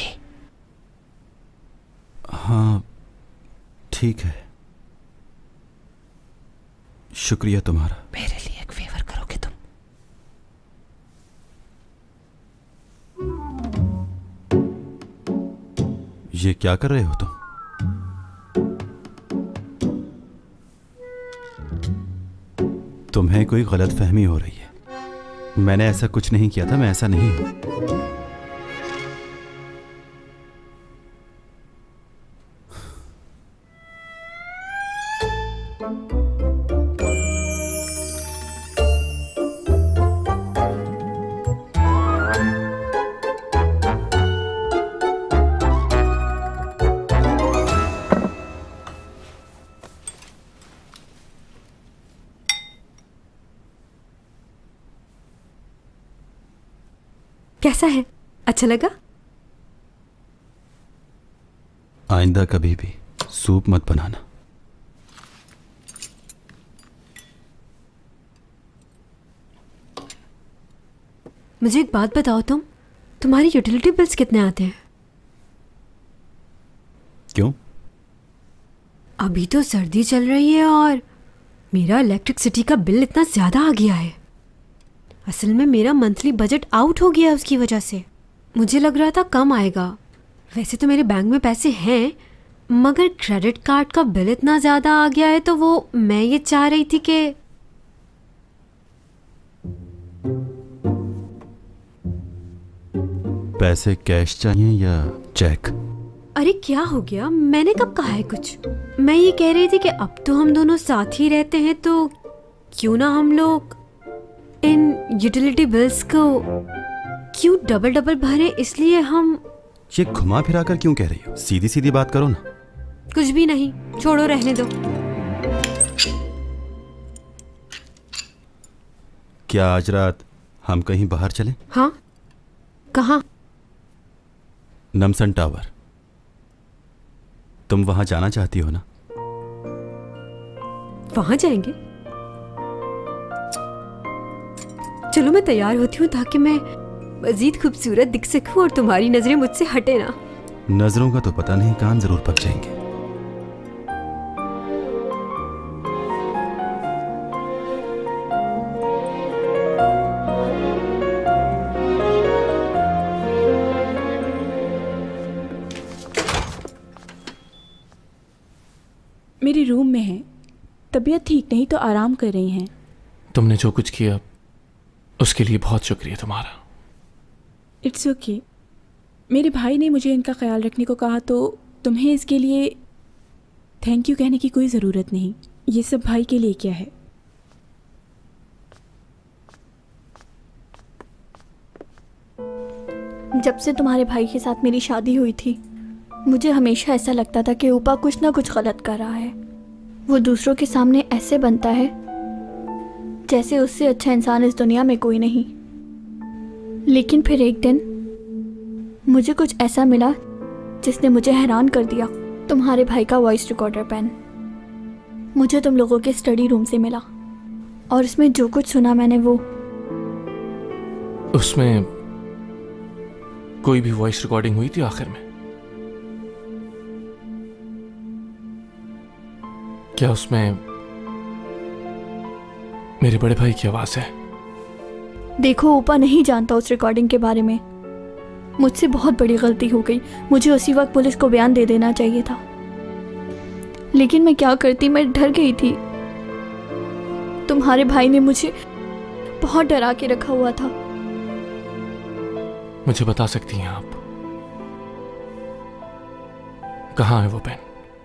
हाँ, ठीक है। शुक्रिया तुम्हारा। मेरे लिए एक फेवर करोगे तुम? ये क्या कर रहे हो तुम? तुम्हें कोई गलतफहमी हो रही है। मैंने ऐसा कुछ नहीं किया था, मैं ऐसा नहीं हूं। कैसा है? अच्छा लगा? आइंदा कभी भी सूप मत बनाना। मुझे एक बात बताओ, तुम्हारी यूटिलिटी बिल्स कितने आते हैं? क्यों? अभी तो सर्दी चल रही है और मेरा इलेक्ट्रिसिटी का बिल इतना ज़्यादा आ गया है। असल में मेरा मंथली बजट आउट हो गया है उसकी वजह से। मुझे लग रहा था कम आएगा। वैसे तो मेरे बैंक में पैसे हैं, मगर क्रेडिट कार्ड का बिल इतना ज़्यादा आ गया है, तो वो मैं ये चाह रही थी कि पैसे कैश चाहिए या चेक? अरे क्या हो गया? मैंने कब कहा है कुछ? मैं ये कह रही थी कि अब तो हम दोनों साथ ही रहते हैं, तो क्यों ना हम लोग इन यूटिलिटी बिल्स को क्यों डबल डबल भरें। इसलिए हम ये घुमा फिरा कर क्यों कह रही हो? सीधी सीधी बात करो ना। कुछ भी नहीं, छोड़ो, रहने दो। क्या आज रात हम कहीं बाहर चलें? हाँ, कहाँ? Namsan tower. तुम वहां जाना चाहती हो ना? वहां जाएंगे? चलो मैं तैयार होती हूँ ताकि मैं मजीद खूबसूरत दिख सकूं और तुम्हारी नजरें मुझसे हटे ना। नजरों का तो पता नहीं, कान जरूर पक जाएंगे। मेरे रूम में है। तबीयत ठीक नहीं तो आराम कर रही हैं। तुमने जो कुछ किया उसके लिए बहुत शुक्रिया तुम्हारा। It's okay. मेरे भाई ने मुझे इनका ख्याल रखने को कहा, तो तुम्हें इसके लिए थैंक यू कहने की कोई ज़रूरत नहीं। ये सब भाई के लिए क्या है। जब से तुम्हारे भाई के साथ मेरी शादी हुई थी, मुझे हमेशा ऐसा लगता था कि ऊपा कुछ ना कुछ गलत कर रहा है। वो दूसरों के सामने ऐसे बनता है जैसे उससे अच्छा इंसान इस दुनिया में कोई नहीं। लेकिन फिर एक दिन मुझे कुछ ऐसा मिला जिसने मुझे हैरान कर दिया। तुम्हारे भाई का वॉइस रिकॉर्डर पेन मुझे तुम लोगों के स्टडी रूम से मिला, और इसमें जो कुछ सुना मैंने, वो उसमें कोई भी वॉइस रिकॉर्डिंग हुई थी आखिर में? क्या उसमें मेरे बड़े भाई की आवाज है? देखो, ऊपा नहीं जानता उस रिकॉर्डिंग के बारे में। मुझसे बहुत बड़ी गलती हो गई। मुझे उसी वक्त पुलिस को बयान दे देना चाहिए था, लेकिन मैं क्या करती, मैं डर गई थी। तुम्हारे भाई ने मुझे बहुत डरा के रखा हुआ था। मुझे बता सकती हैं आप कहाँ है वो पेन?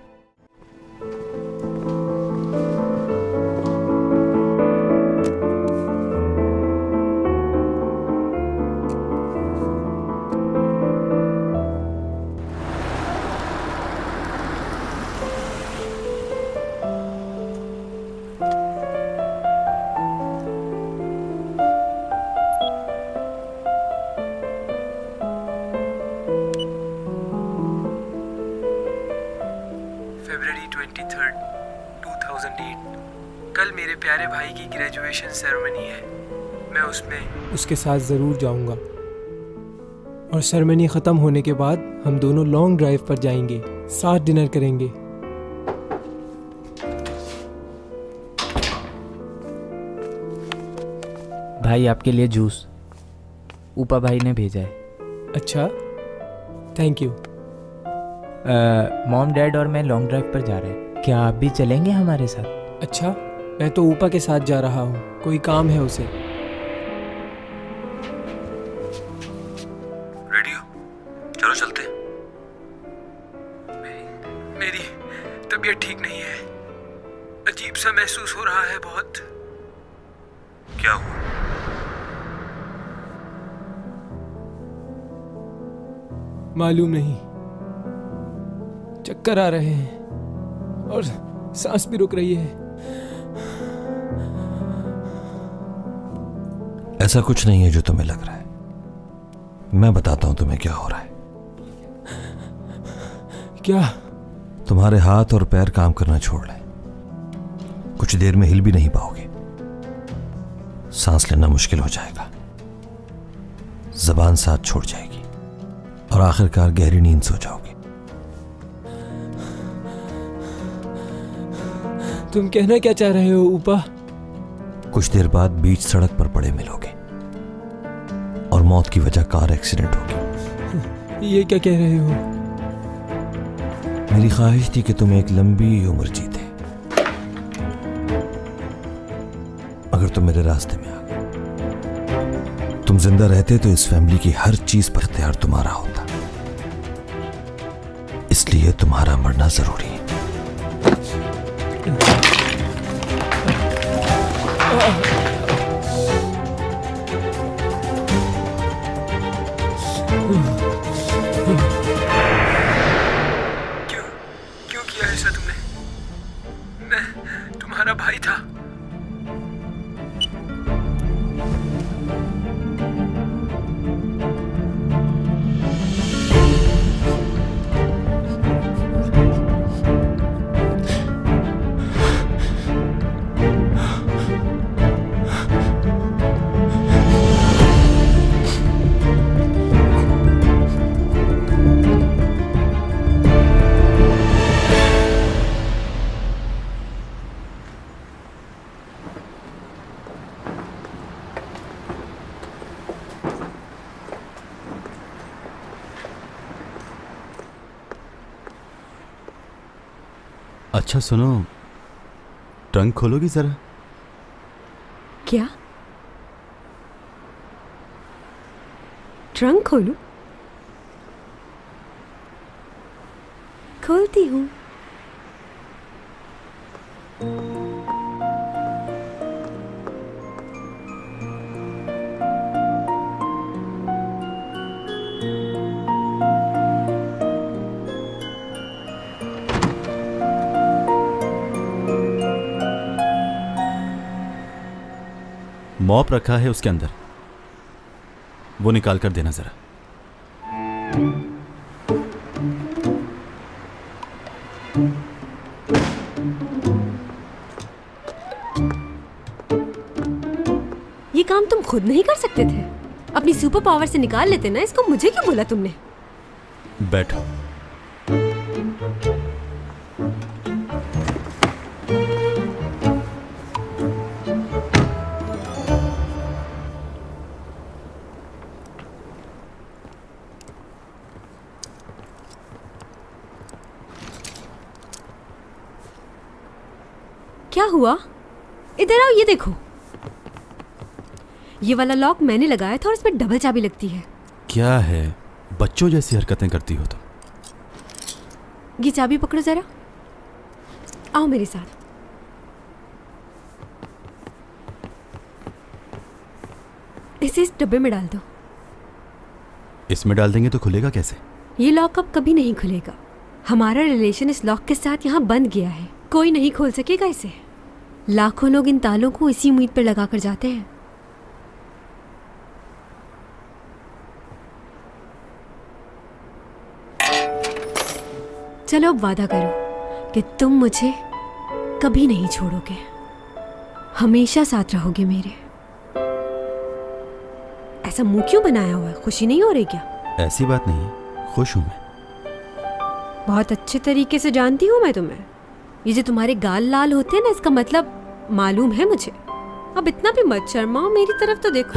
फरवरी 23, 2008। कल मेरे प्यारे भाई की ग्रेजुएशन सेरेमनी है। मैं उसमें उसके साथ ज़रूर जाऊंगा, और सेरेमनी ख़त्म होने के बाद हम दोनों लॉन्ग ड्राइव पर जाएंगे, साथ डिनर करेंगे। भाई आपके लिए जूस ऊपा भाई ने भेजा है। अच्छा, थैंक यू। मॉम डैड और मैं लॉन्ग ड्राइव पर जा रहे हैं, क्या आप भी चलेंगे हमारे साथ? अच्छा, मैं तो ऊपा के साथ जा रहा हूँ, कोई काम है उसे। रेडी हो? चलो चलते। मेरी तबीयत ठीक नहीं है, अजीब सा महसूस हो रहा है बहुत। क्या हुआ? मालूम नहीं, चक्कर आ रहे हैं और सांस भी रुक रही है। ऐसा कुछ नहीं है जो तुम्हें लग रहा है। मैं बताता हूं तुम्हें क्या हो रहा है। क्या? तुम्हारे हाथ और पैर काम करना छोड़ लें, कुछ देर में हिल भी नहीं पाओगे, सांस लेना मुश्किल हो जाएगा, जबान साथ छोड़ जाएगी और आखिरकार गहरी नींद सो जाओगे। तुम कहना क्या चाह रहे हो ऊपा? कुछ देर बाद बीच सड़क पर पड़े मिलोगे और मौत की वजह कार एक्सीडेंट होगी। ये क्या कह रहे हो? मेरी ख्वाहिश थी कि तुम एक लंबी उम्र जीते, अगर तुम मेरे रास्ते में आ गए। तुम जिंदा रहते तो इस फैमिली की हर चीज पर इख्तियार तुम्हारा होता, इसलिए तुम्हारा मरना जरूरी है। क्यों किया ऐसा तुमने? मैं तुम्हारा भाई था। अच्छा सुनो, ट्रंक खोलोगी जरा? क्या? ट्रंक खोलूं? खोलती हूँ। मॉप रखा है उसके अंदर, वो निकाल कर देना जरा। ये काम तुम खुद नहीं कर सकते थे? अपनी सुपर पावर से निकाल लेते ना इसको, मुझे क्यों बोला तुमने? बैठो। क्या हुआ? इधर आओ, ये देखो। ये वाला लॉक मैंने लगाया था और इसमें डबल चाबी लगती है। क्या है, बच्चों जैसी हरकतें करती हो तुम। ये चाबी पकड़ो जरा, आओ मेरे साथ। इसे इस डब्बे में डाल दो। इसमें डाल देंगे तो खुलेगा कैसे? ये लॉक अब कभी नहीं खुलेगा। हमारा रिलेशन इस लॉक के साथ यहाँ बंद गया है, कोई नहीं खोल सकेगा इसे। लाखों लोग इन तालों को इसी उम्मीद पर लगा कर जाते हैं। चलो अब वादा करो कि तुम मुझे कभी नहीं छोड़ोगे, हमेशा साथ रहोगे मेरे। ऐसा मुंह क्यों बनाया हुआ है? खुशी नहीं हो रही क्या? ऐसी बात नहीं, खुश हूं मैं। बहुत अच्छे तरीके से जानती हूँ मैं तुम्हें। ये जो तुम्हारे गाल लाल होते हैं ना, इसका मतलब मालूम है मुझे। अब इतना भी मत शर्माओ, मेरी तरफ तो देखो।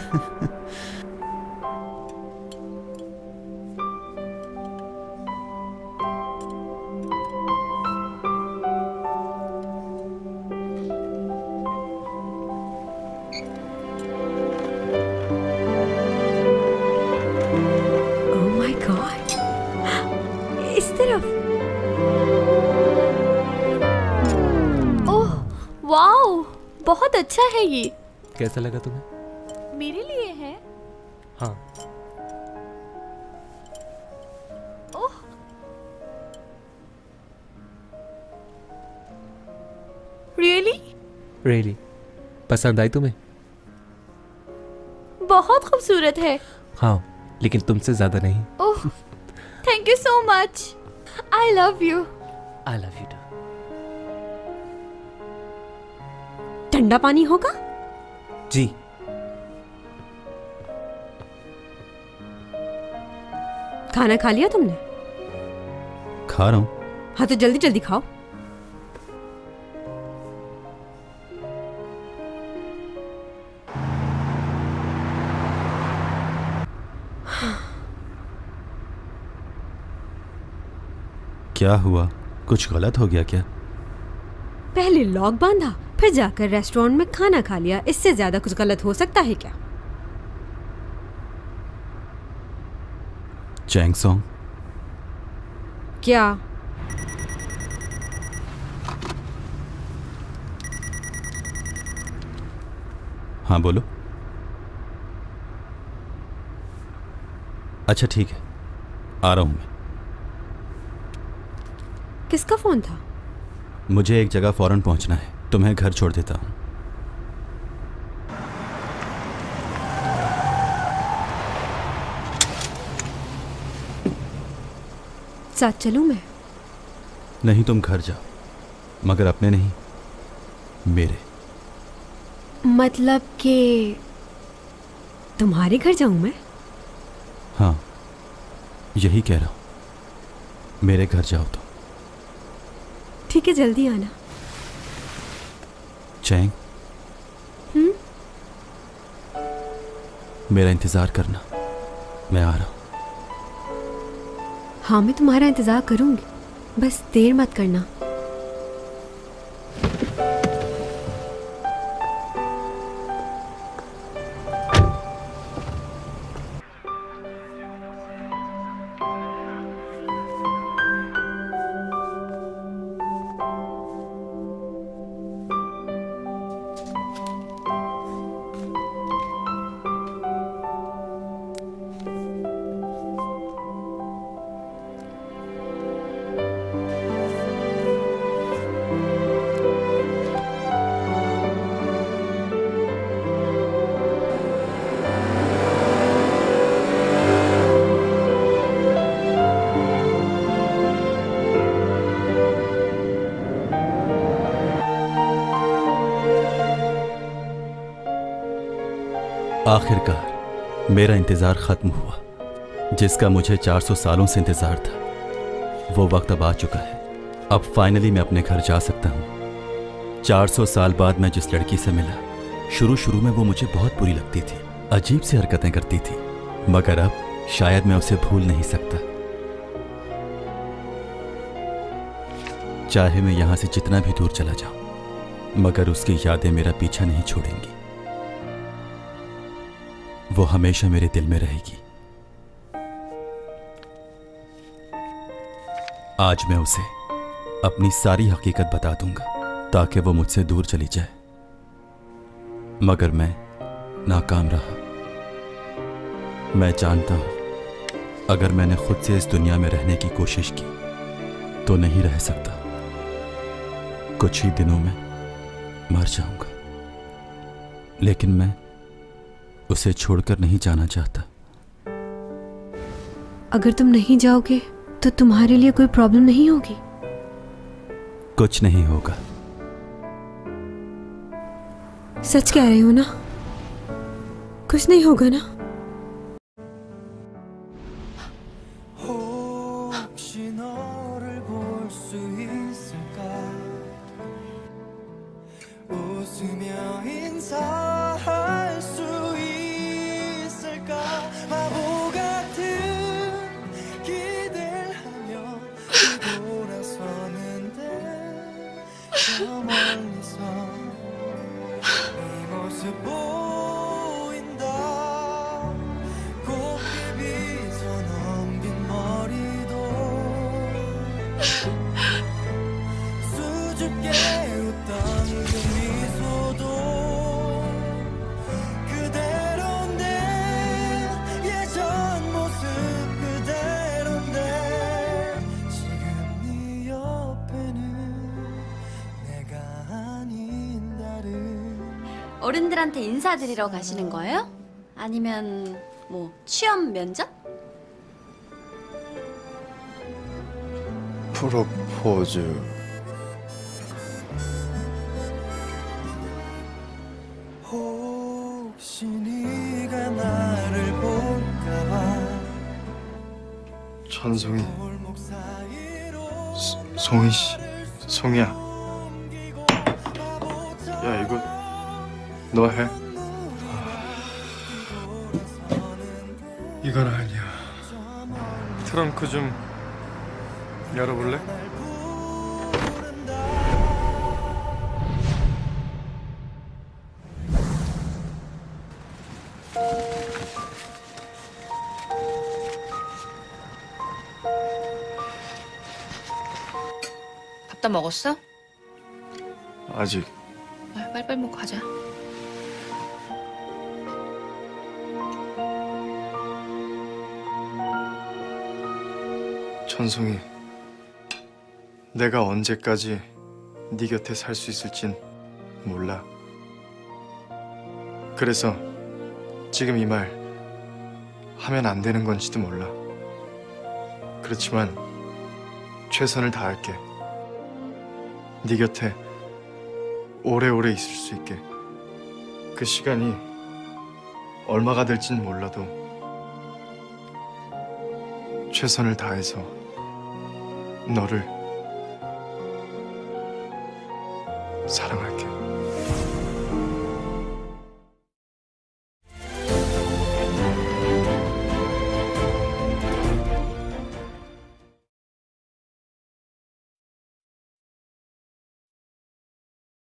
ओह माय गॉड, इस तरफ। वाओ, बहुत अच्छा है ये। कैसा लगा तुम्हें? मेरे लिए है? हाँ। ओह, रियली पसंद आई तुम्हें? बहुत खूबसूरत है। हाँ, लेकिन तुमसे ज्यादा नहीं। Oh, thank you so much. I love you. I love you too. ठंडा पानी होगा? जी। खाना खा लिया तुमने? खा रहा हूं। हाँ तो जल्दी जल्दी खाओ। क्या हुआ? कुछ गलत हो गया क्या? पहले लॉक बांधा, फिर जाकर रेस्टोरेंट में खाना खा लिया। इससे ज्यादा कुछ गलत हो सकता है क्या? चैंग सॉन्ग। क्या? हाँ बोलो। अच्छा ठीक है, आ रहा हूं मैं। किसका फोन था? मुझे एक जगह फौरन पहुंचना है, तुम्हें घर छोड़ देता हूं। साथ चलूं मैं? नहीं, तुम घर जाओ, मगर अपने नहीं, मेरे। मतलब कि तुम्हारे घर जाऊं मैं? हाँ, यही कह रहा हूं, मेरे घर जाओ तो। ठीक है, जल्दी आना। चैंग, मेरा इंतजार करना, मैं आ रहा हूं। हाँ, मैं तुम्हारा इंतजार करूंगी, बस देर मत करना। आखिरकार मेरा इंतजार खत्म हुआ। जिसका मुझे 400 सालों से इंतजार था, वो वक्त अब आ चुका है। अब फाइनली मैं अपने घर जा सकता हूँ। 400 साल बाद मैं जिस लड़की से मिला, शुरू में वो मुझे बहुत बुरी लगती थी, अजीब सी हरकतें करती थी, मगर अब शायद मैं उसे भूल नहीं सकता। चाहे मैं यहां से जितना भी दूर चला जाऊं, मगर उसकी यादें मेरा पीछा नहीं छोड़ेंगी। वो हमेशा मेरे दिल में रहेगी। आज मैं उसे अपनी सारी हकीकत बता दूंगा, ताकि वो मुझसे दूर चली जाए। मगर मैं नाकाम रहा। मैं जानता हूं, अगर मैंने खुद से इस दुनिया में रहने की कोशिश की तो नहीं रह सकता। कुछ ही दिनों में मर जाऊंगा, लेकिन मैं उसे छोड़कर नहीं जाना चाहता। अगर तुम नहीं जाओगे तो तुम्हारे लिए कोई प्रॉब्लम नहीं होगी? कुछ नहीं होगा। सच कह रहे हो ना? कुछ नहीं होगा ना? 어른들한테 인사드리러 가시는 거예요? 아니면 뭐 취업 면접? 프로포즈. 혹시 네가 나를 볼까봐. 천송이. 송이 씨. 송이야. 야, 이거 너 해. 이건 아니야. 트렁크 좀 열어볼래? 밥 다 먹었어? 아직. 빨리빨리 먹고 가자. 천송이, 내가 언제까지 네 곁에 살 수 있을진 몰라. 그래서 지금 이 말 하면 안 되는 건지도 몰라. 그렇지만 최선을 다할게. 네 곁에 오래오래 있을 수 있게. 그 시간이 얼마가 될진 몰라도 최선을 다해서 너를 사랑할게.